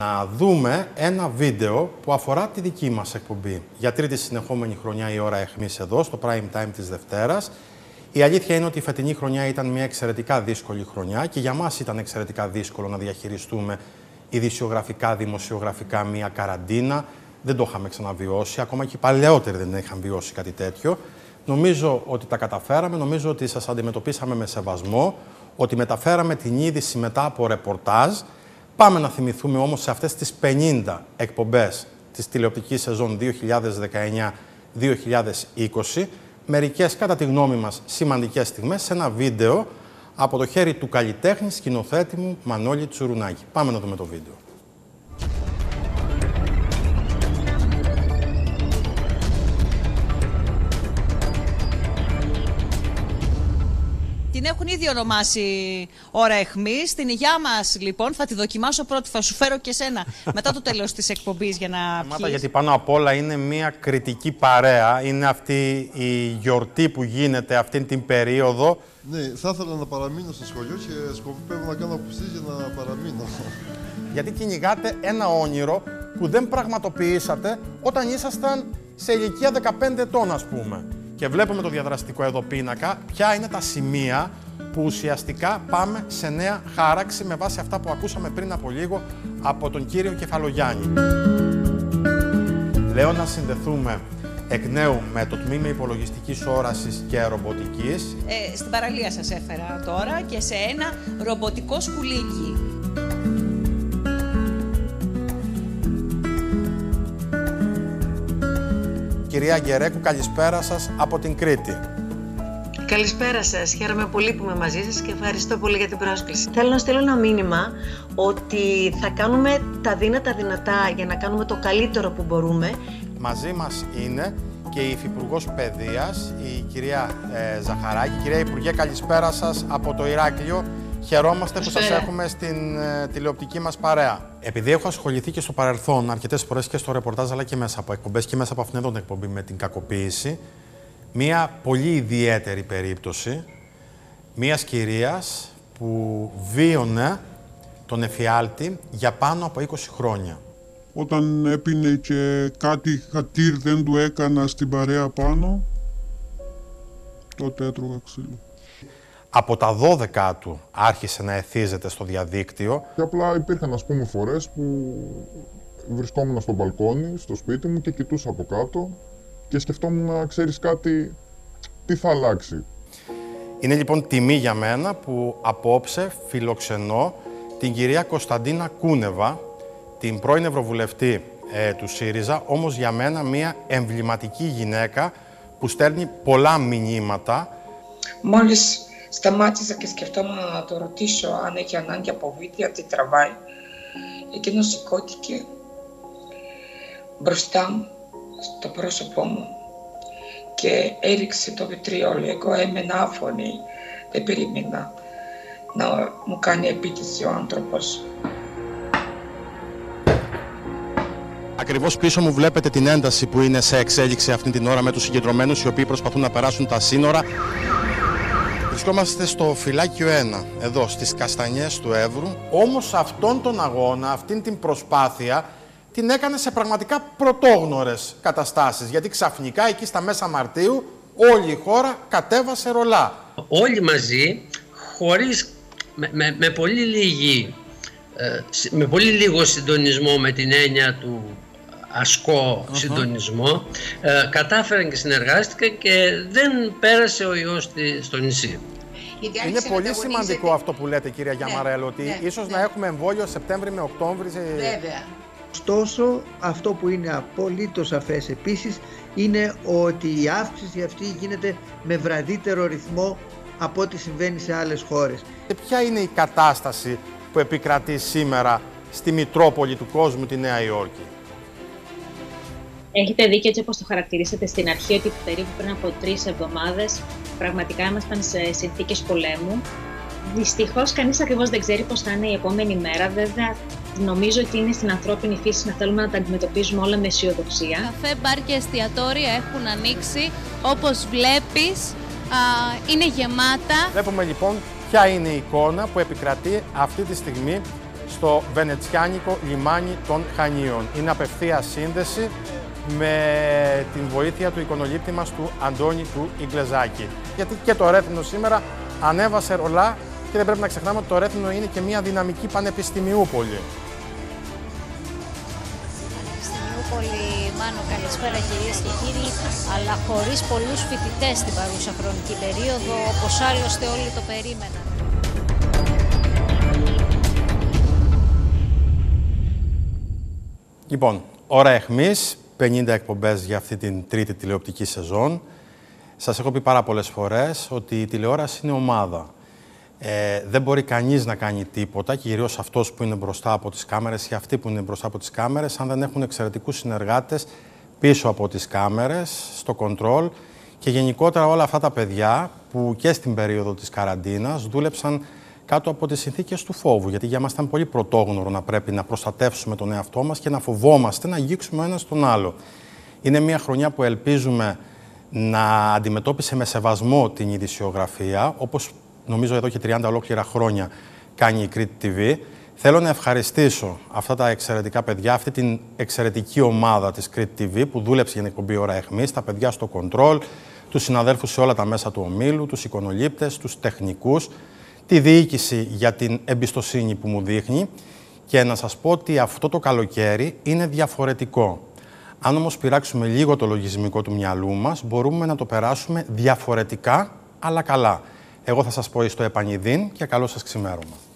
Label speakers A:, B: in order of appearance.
A: Να δούμε ένα βίντεο που αφορά τη δική μας εκπομπή. Για τρίτη συνεχόμενη χρονιά η ώρα αιχμής εδώ, στο prime time της Δευτέρας. Η αλήθεια είναι ότι η φετινή χρονιά ήταν μια εξαιρετικά δύσκολη χρονιά και για μας ήταν εξαιρετικά δύσκολο να διαχειριστούμε ειδησιογραφικά, δημοσιογραφικά μια καραντίνα. Δεν το είχαμε ξαναβιώσει, ακόμα και οι παλαιότεροι δεν είχαν βιώσει κάτι τέτοιο. Νομίζω ότι τα καταφέραμε, νομίζω ότι σας αντιμετωπίσαμε με σεβασμό, ότι μεταφέραμε την είδηση μετά από ρεπορτάζ. Πάμε να θυμηθούμε όμως σε αυτές τις 50 εκπομπές της τηλεοπτικής σεζόν 2019-2020, μερικές, κατά τη γνώμη μας, σημαντικές στιγμές, σε ένα βίντεο από το χέρι του καλλιτέχνη σκηνοθέτη μου Μανώλη Τσουρουνάκη. Πάμε να δούμε το βίντεο.
B: Την έχουν ήδη ονομάσει ώρα αιχμής. Την υγειά μας, λοιπόν, θα τη δοκιμάσω πρώτη. Θα σου φέρω και σένα μετά το τέλος της εκπομπής για να πιείς.
A: Γιατί πάνω απ' όλα είναι μια κριτική παρέα. Είναι αυτή η γιορτή που γίνεται αυτή την περίοδο.
C: Ναι, θα ήθελα να παραμείνω στο σχολείο και σκοπεύω να κάνω αποφασίσεις για να παραμείνω.
A: Γιατί κυνηγάτε ένα όνειρο που δεν πραγματοποιήσατε όταν ήσασταν σε ηλικία 15 ετών, ας πούμε. Και βλέπουμε το διαδραστικό εδώ πίνακα, ποια είναι τα σημεία που ουσιαστικά πάμε σε νέα χάραξη με βάση αυτά που ακούσαμε πριν από λίγο από τον κύριο Κεφαλογιάννη. Λέω να συνδεθούμε εκ νέου με το τμήμα υπολογιστικής όρασης και ρομποτικής.
B: Στην παραλία σας έφερα τώρα και σε ένα ρομποτικό σκουλίκι.
A: Κυρία Γκερέκου, καλησπέρα σας από την Κρήτη.
D: Καλησπέρα σας. Χαίρομαι πολύ που είμαι μαζί σας και ευχαριστώ πολύ για την πρόσκληση. Θέλω να στείλω ένα μήνυμα ότι θα κάνουμε τα δύνατα δυνατά για να κάνουμε το καλύτερο που μπορούμε.
A: Μαζί μας είναι και η Υφυπουργός Παιδείας, η κυρία Ζαχαράκη. Κυρία Υπουργέ, καλησπέρα σας από το Ηράκλειο. Χαιρόμαστε που σας έχουμε στην τηλεοπτική μας παρέα. Επειδή έχω ασχοληθεί και στο παρελθόν αρκετές φορές και στο ρεπορτάζ, αλλά και μέσα από εκπομπές και μέσα από αυτήν εδώ την εκπομπή με την κακοποίηση, μία πολύ ιδιαίτερη περίπτωση μίας κυρίας που βίωνε τον εφιάλτη για πάνω από 20 χρόνια.
E: Όταν έπινε και κάτι χατήρ δεν του έκανα στην παρέα πάνω, τότε έτρωγα ξύλο.
A: Από τα 12 του άρχισε να εθίζεται στο διαδίκτυο.
F: Και απλά υπήρχαν, ας πούμε, φορές που βρισκόμουν στο μπαλκόνι, στο σπίτι μου και κοιτούσα από κάτω και σκεφτόμουν να ξέρεις κάτι, τι θα αλλάξει.
A: Είναι λοιπόν τιμή για μένα που απόψε φιλοξενώ την κυρία Κωνσταντίνα Κούνεβα, την πρώην Ευρωβουλευτή του ΣΥΡΙΖΑ, όμως για μένα μια εμβληματική γυναίκα που στέλνει πολλά μηνύματα.
G: Μόλις σταμάτησα και σκεφτόμουν να το ρωτήσω αν έχει ανάγκη από βίντεο, τι τραβάει. Εκείνος σηκώθηκε μπροστά μου, στο πρόσωπό μου και έριξε το βιτριόλι. Εγώ έμενα άφωνη, δεν περίμενα να μου κάνει επίτηση ο άνθρωπος.
A: Ακριβώς πίσω μου βλέπετε την ένταση που είναι σε εξέλιξη αυτή την ώρα με τους συγκεντρωμένους οι οποίοι προσπαθούν να περάσουν τα σύνορα. Βρισκόμαστε στο φυλάκιο 1, εδώ στις Καστανιές του Εύρου. Όμως αυτόν τον αγώνα, αυτήν την προσπάθεια, την έκανε σε πραγματικά πρωτόγνωρες καταστάσεις. Γιατί ξαφνικά εκεί στα μέσα Μαρτίου όλη η χώρα κατέβασε ρολά.
H: Όλοι μαζί, χωρίς, με πολύ λίγο συντονισμό, με την έννοια του ασκό συντονισμό, κατάφεραν και συνεργάστηκαν και δεν πέρασε ο ιός στο νησί.
A: Είναι πολύ σημαντικό αυτό που λέτε, κυρία Γιαμαρέλο, ότι ίσως να έχουμε εμβόλιο Σεπτέμβρη με Οκτώβρη.
I: Βέβαια. Ωστόσο, αυτό που είναι απολύτως σαφές επίσης είναι ότι η αύξηση αυτή γίνεται με βραδύτερο ρυθμό από ό,τι συμβαίνει σε άλλες χώρες.
A: Και ποια είναι η κατάσταση που επικρατεί σήμερα στη Μητρόπολη του κόσμου, τη Νέα Υόρκη?
J: Έχετε δίκιο έτσι όπως το χαρακτηρίσατε στην αρχή, ότι περίπου πριν από 3 εβδομάδες πραγματικά ήμασταν σε συνθήκες πολέμου. Δυστυχώς κανείς ακριβώς δεν ξέρει πώς θα είναι η επόμενη μέρα. Βέβαια, νομίζω ότι είναι στην ανθρώπινη φύση να θέλουμε να τα αντιμετωπίζουμε όλα με αισιοδοξία.
K: Καφέ, μπαρ και εστιατόρια έχουν ανοίξει. Όπως βλέπεις, είναι γεμάτα.
A: Βλέπουμε λοιπόν ποια είναι η εικόνα που επικρατεί αυτή τη στιγμή στο βενετσιάνικο λιμάνι των Χανίων. Είναι απευθείας σύνδεση με την βοήθεια του εικονολήπτη μας του Αντώνη του Ιγκλεζάκη. Γιατί και το Ρέθυμνο σήμερα ανέβασε ρολά και δεν πρέπει να ξεχνάμε ότι το Ρέθυμνο είναι και μια δυναμική πανεπιστημιούπολη.
K: Πανεπιστημιούπολη, Μάνο, καλησπέρα κυρίες και κύριοι, αλλά χωρίς πολλούς φοιτητές στην παρούσα χρονική περίοδο, όπως άλλωστε όλοι το περίμεναν.
A: Λοιπόν, ώρα εχμής, 50 εκπομπές για αυτή την τρίτη τηλεοπτική σεζόν. Σας έχω πει πάρα πολλές φορές ότι η τηλεόραση είναι ομάδα. Δεν μπορεί κανείς να κάνει τίποτα, και κυρίως αυτός που είναι μπροστά από τις κάμερες ή αυτοί που είναι μπροστά από τις κάμερες, αν δεν έχουν εξαιρετικούς συνεργάτες πίσω από τις κάμερες, στο κοντρόλ, και γενικότερα όλα αυτά τα παιδιά που και στην περίοδο της καραντίνας δούλεψαν κάτω από τις συνθήκες του φόβου, γιατί για μας ήταν πολύ πρωτόγνωρο να πρέπει να προστατεύσουμε τον εαυτό μας και να φοβόμαστε να αγγίξουμε ο ένας τον άλλο. Είναι μια χρονιά που ελπίζουμε να αντιμετώπισε με σεβασμό την ειδησιογραφία, όπως νομίζω εδώ και 30 ολόκληρα χρόνια κάνει η Crete TV. Θέλω να ευχαριστήσω αυτά τα εξαιρετικά παιδιά, αυτή την εξαιρετική ομάδα της Crete TV που δούλεψε για την εκπομπή Ώρα Εχμής, τα παιδιά στο κοντρόλ, τους συναδέλφους σε όλα τα μέσα του ομίλου, τους εικονολήπτες, τους τεχνικούς, τη διοίκηση για την εμπιστοσύνη που μου δείχνει, και να σας πω ότι αυτό το καλοκαίρι είναι διαφορετικό. Αν όμως πειράξουμε λίγο το λογισμικό του μυαλού μας, μπορούμε να το περάσουμε διαφορετικά, αλλά καλά. Εγώ θα σας πω στο επανειδήν και καλό σας ξημέρωμα.